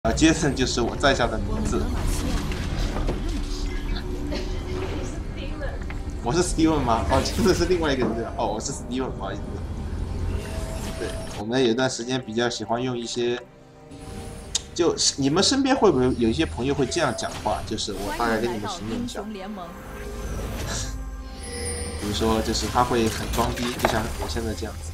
Jason 就是我在下的名字。我是 Steven 吗？哦，真的是另外一个人哦，我是 Steven，不好意思。对，我们有段时间比较喜欢用一些，就你们身边会不会有一些朋友会这样讲话？就是我大概跟你们形容一下。比如说，就是他会很装逼，就像我现在这样子。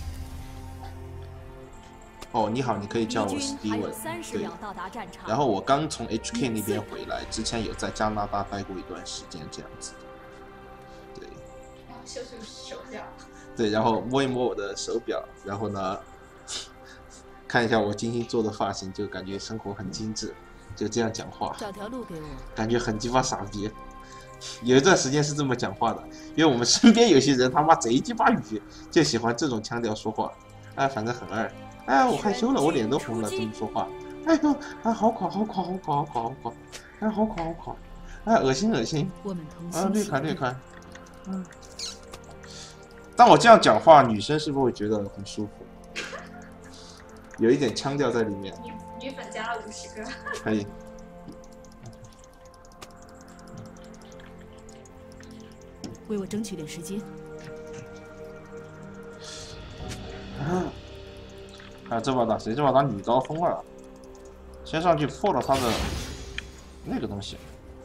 哦，你好，你可以叫我 Steven。对。然后我刚从 HK 那边回来，之前有在加拿大待过一段时间，这样子。对。 秀秀手表。 对，然后摸一摸我的手表，然后呢，看一下我精心做的发型，就感觉生活很精致，就这样讲话。 找条路给我。感觉很鸡巴傻逼。有一段时间是这么讲话的，因为我们身边有些人他妈贼鸡巴语，就喜欢这种腔调说话，哎，反正很二。哎，我害羞了，我脸都红了，这么说话。哎呦，啊，好垮，好垮，好垮，好垮，好垮，哎，好垮，好垮，哎，恶心，恶心。啊，略看，略看。嗯。当我这样讲话，女生是不是会觉得很舒服？有一点腔调在里面。 女粉加了50个。 可以。 为我争取点时间。 啊，这把打谁？这把打女刀锋了。先上去破了他的那个东西。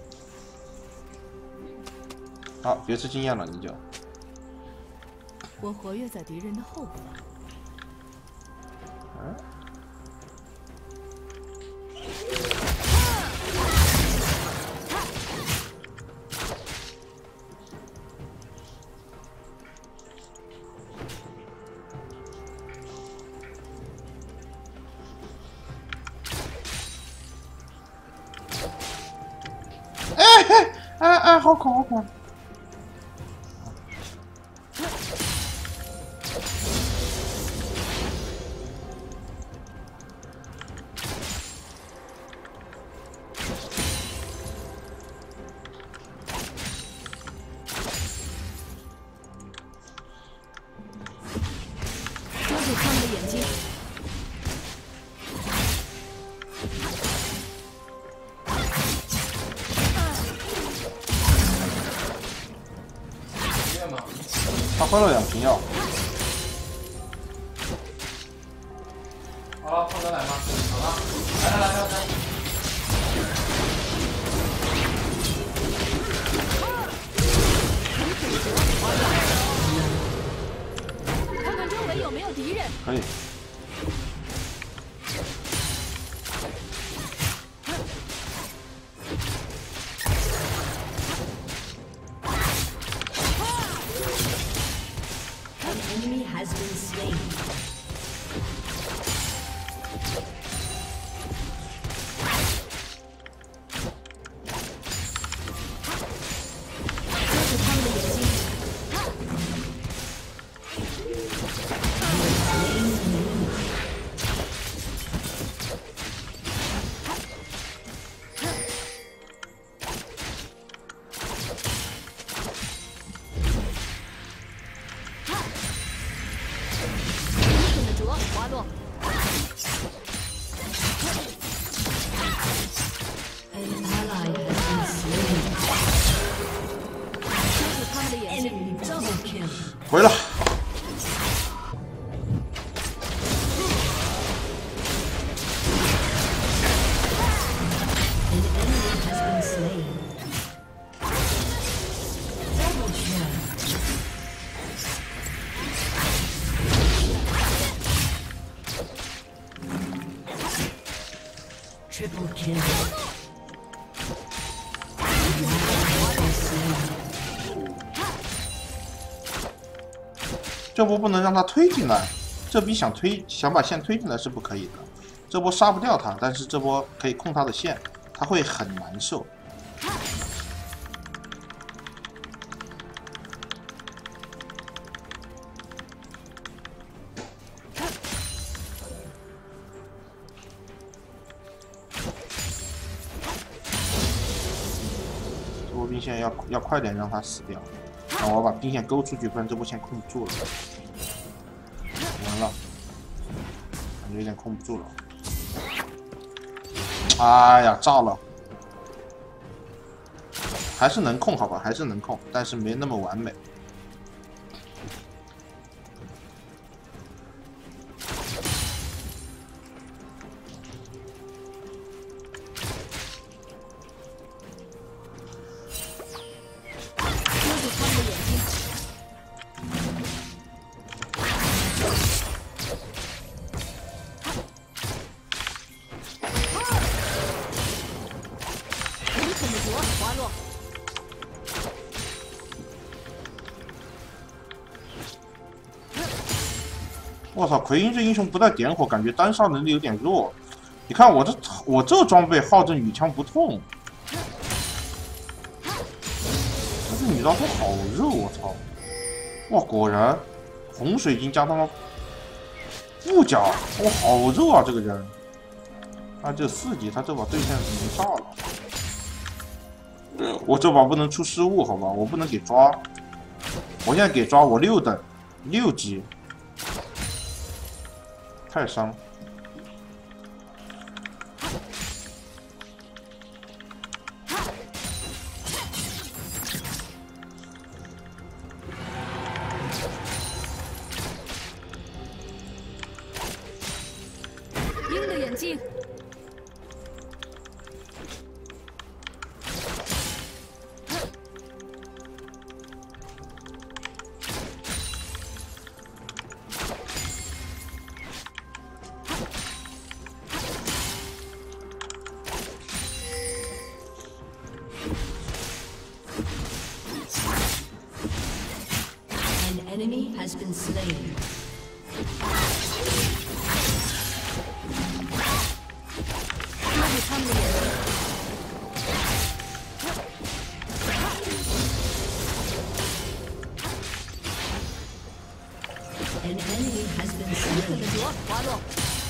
好，别吃经验了，你就。 我活跃在敌人的后方。 哎，好恐，好恐！ 抓住他们的眼睛。 他喝了2瓶药。 好了，胖哥来吗？好了，来。 看看周围有没有敌人。 可以。 滑落。他们的眼睛。 回了。 Triple kill. 这波不能让他推进来，这笔想把线推进来是不可以的。这波杀不掉他，但是这波可以控他的线，他会很难受。这波兵线要快点让他死掉。然后我把兵线勾出去，不然这波线控不住了。完了，感觉有点控不住了。 哎呀，炸了！还是能控，好吧，还是能控，但是没那么完美。 遮住他们的眼睛。愚蠢的毒滑落。 我操，奎因这英雄不带点火，感觉单杀能力有点弱。你看我这装备耗着女枪不痛，但是女刀锋好热，我操！哇，果然红水晶加他妈副甲，哇，好热啊这个人。他这4级，他这把对线没炸了。我这把不能出失误，好吧？我不能给抓。我现在给抓，我6等，6级。太伤。 鹰的眼睛。 An enemy has been slain. 遮住他们的眼睛。 An enemy has been 愚蠢的 slain. 毒滑落。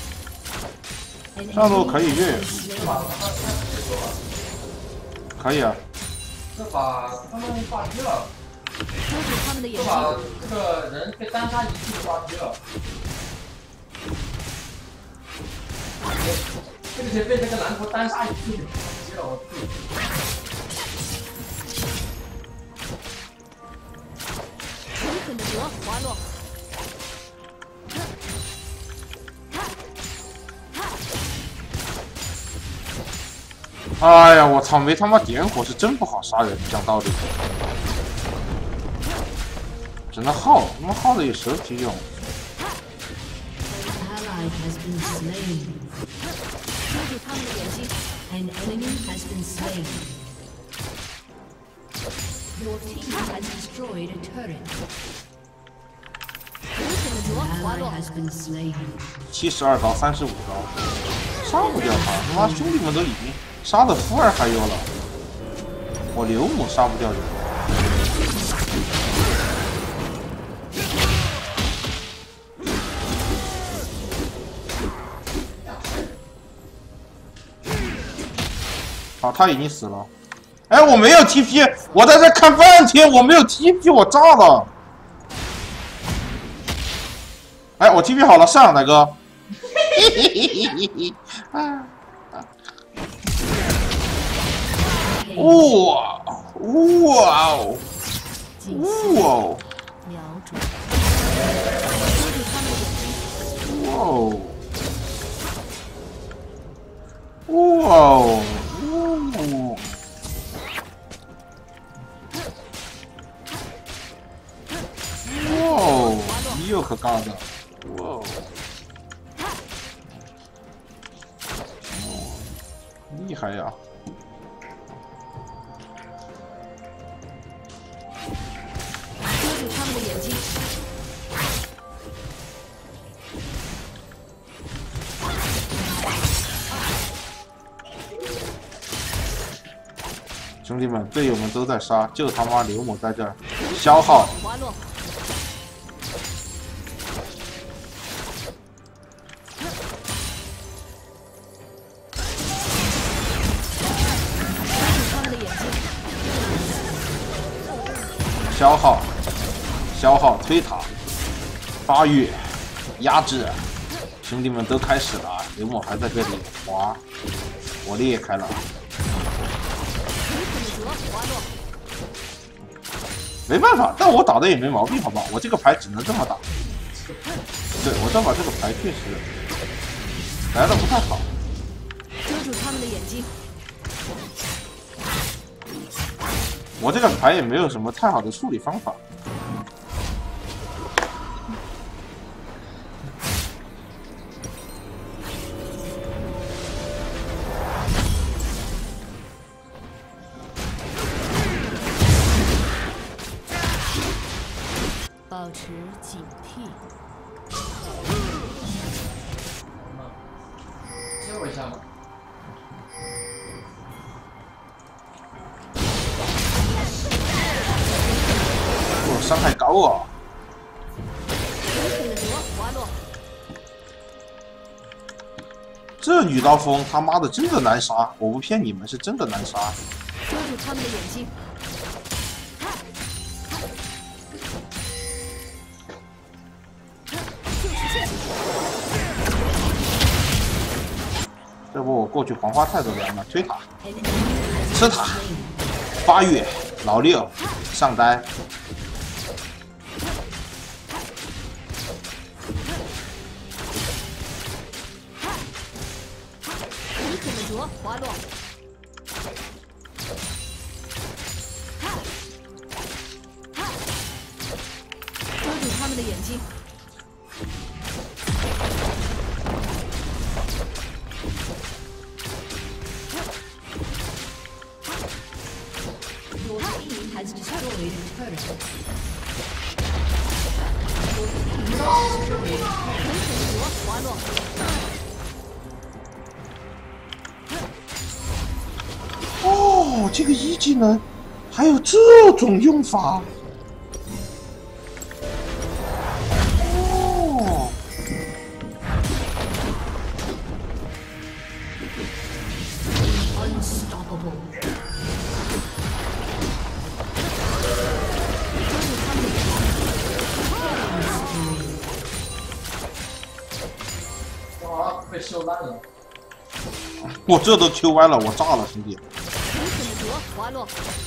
An 上路 enemy 可以越， has been 这把 slain. 他太结束了， 可以啊。 这把他们挂机了， 遮住他们的眼这把睛。 这个人被单杀一次就挂机了。这个谁被这个蓝头单杀一次就挂机了，我去！ 愚蠢的毒滑落。 哎呀，我操，没他妈点火是真不好杀人，讲道理。只能耗，他妈耗的有蛇皮用。 An ally has been slain. 遮住他们的眼睛。 An enemy has been slain. Your team has destroyed a turret. 愚蠢的毒 An 滑 ally 落。 has been slain. 72刀，35刀，杀不掉他。他妈兄弟们都已经杀的富二还有了，我刘母杀不掉人。好，他已经死了。哎，我没有 TP， 我在这看半天，我没有 TP， 我炸了。哎，我 TP 好了，上大哥。哇哇哦哇哦瞄准。遮住他们的眼睛。 哇哦哇哦！哇哦！又可嘎的！哇哦！厉害呀！ 遮住他们的眼睛。 兄弟们，队友们都在杀，就他妈刘某在这儿消耗。 滑落。遮住他们的眼睛。 消耗，消耗，推塔，发育，压制，兄弟们都开始了，刘某还在这里滑， 我裂开了。没办法，但我打的也没毛病，好吧？我这个牌只能这么打。对，我这把这个牌确实来的不太好。 遮住他们的眼睛。 我这个牌也没有什么太好的处理方法。 保持警惕。 接我一下吧。 哦，伤害高啊！这女刀锋他妈的真的难杀，我不骗你们，是真的难杀。 遮住他们的眼睛。 这不我过去黄花菜都凉了，推塔，吃塔，8月老六上单。 你可能着滑落。遮住他们的眼睛。 Your team has destroyed a turret. Your team has destroyed a turret. 滑落。 哦，这个一技能还有这种用法。哦。 Unstoppable. 哇，被修烂了。 我这都 Q 歪了，我炸了，兄弟！ 你可能着滑落。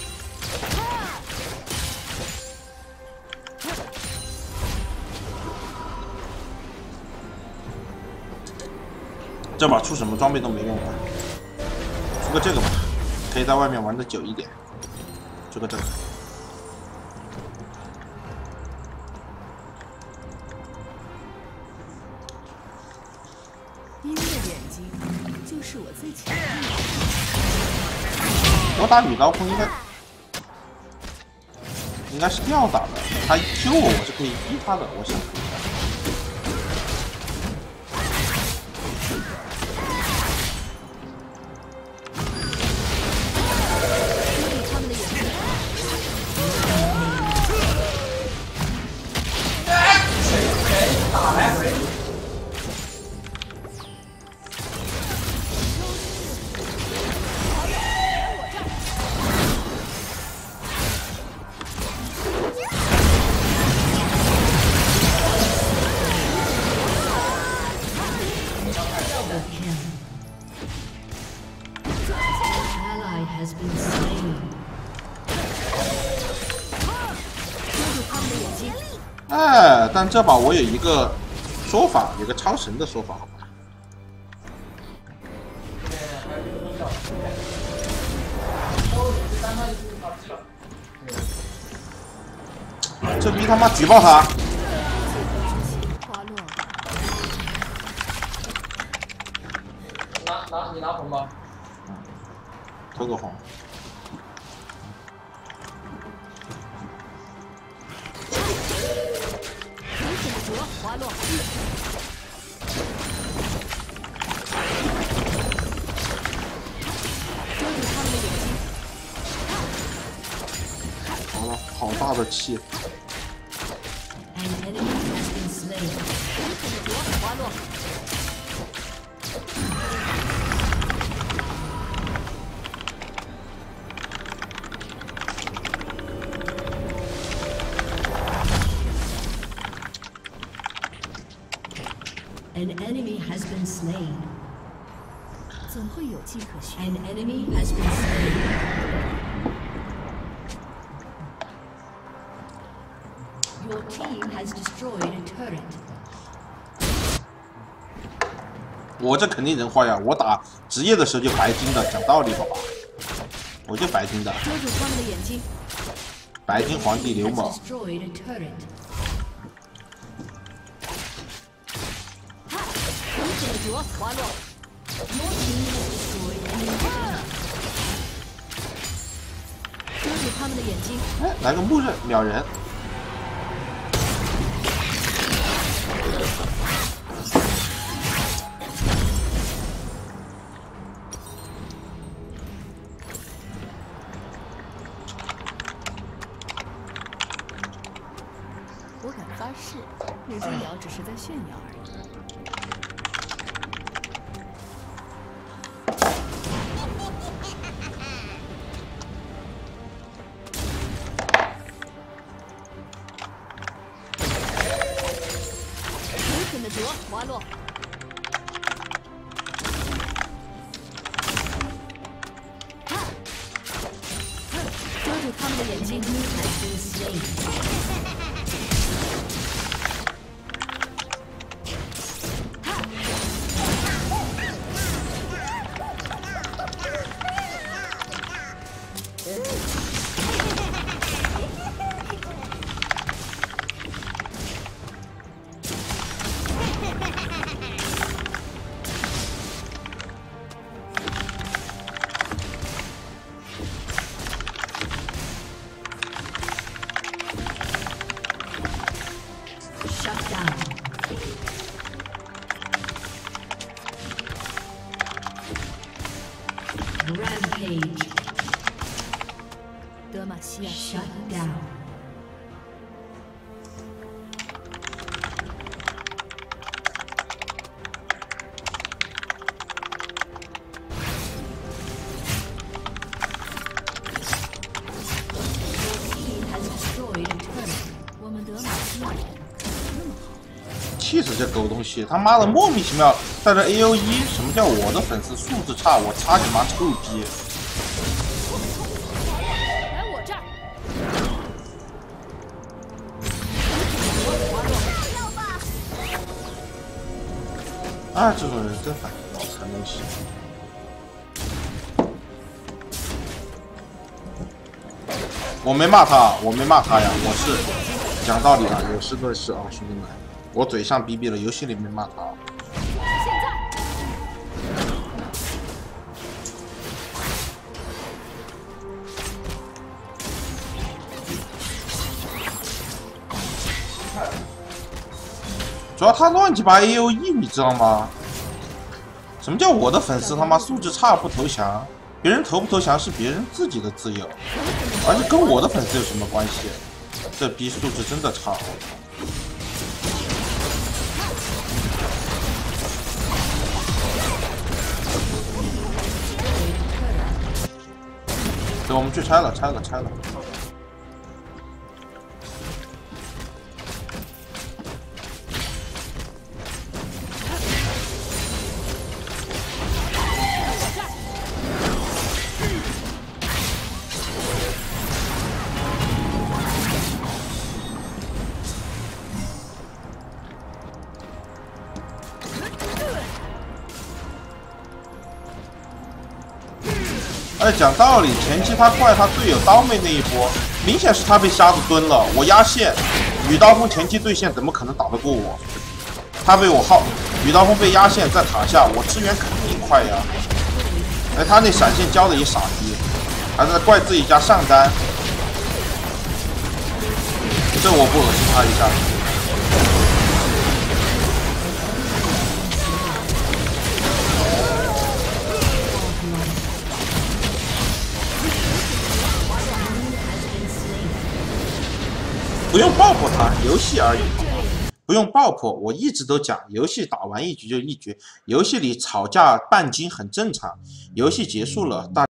这把出什么装备都没用啊，出个这个吧，可以在外面玩的久一点。出个这个。 鹰的眼睛就是我最强的。 我打女刀锋应该是吊打的，他一 Q 我，我是可以逼他的，我想。 打来回。 Ally has been slain. 哎，但这把我有一个说法，有个超神的说法，好吧？这逼他妈举报他！ 滑落。 你拿红包。 偷个红。 滑落。遮住他们的眼睛。 好了，好大的气！ An enemy has been slain. 滑落。 An enemy has been slain. 总会有迹可循。 An enemy has been slain. Your team has destroyed a turret. 我这肯定人坏呀！我打职业的时候就白金的，讲道理好吧？我就白金的， 遮住他们的眼睛。 白金皇帝刘 Has 某。 destroyed a turret. 风险的折滑落。 Your team has destroyed an inhibitor. 遮住他们的眼睛。 哎，来个木刃秒人。 我敢发誓，那只鸟只是在炫耀而已。狠狠的折滑落。遮住他们的眼睛。 Has been slain. 德玛西亚 Shut down. 我们德玛西亚人那么好， 气死这狗东西！他妈的莫名其妙带着 AOE， 什么叫我的粉丝素质差？我擦你妈臭逼！ 来我这儿。 啊，这种人真烦，脑残东西！我没骂他，我没骂他呀，我是讲道理的，有事论事啊，兄弟们，我嘴上逼逼了，游戏里没骂他。 现在。 主要他乱鸡巴 AOE， 你知道吗？什么叫我的粉丝他妈素质差不投降？别人投不投降是别人自己的自由，而且跟我的粉丝有什么关系？这逼素质真的差，我操！对，我们去拆了，拆了，拆了。哎，讲道理，前期他怪他队友刀妹那一波，明显是他被瞎子蹲了。我压线，羽刀锋前期对线怎么可能打得过我？他被我耗，羽刀锋被压线在塔下，我支援肯定快呀。哎，他那闪现交的也傻逼，还在怪自己家上单，这我不恶心他一下。不用爆破他，游戏而已，不用爆破。我一直都讲，游戏打完一局就一局，游戏里吵架半斤很正常。游戏结束了，大。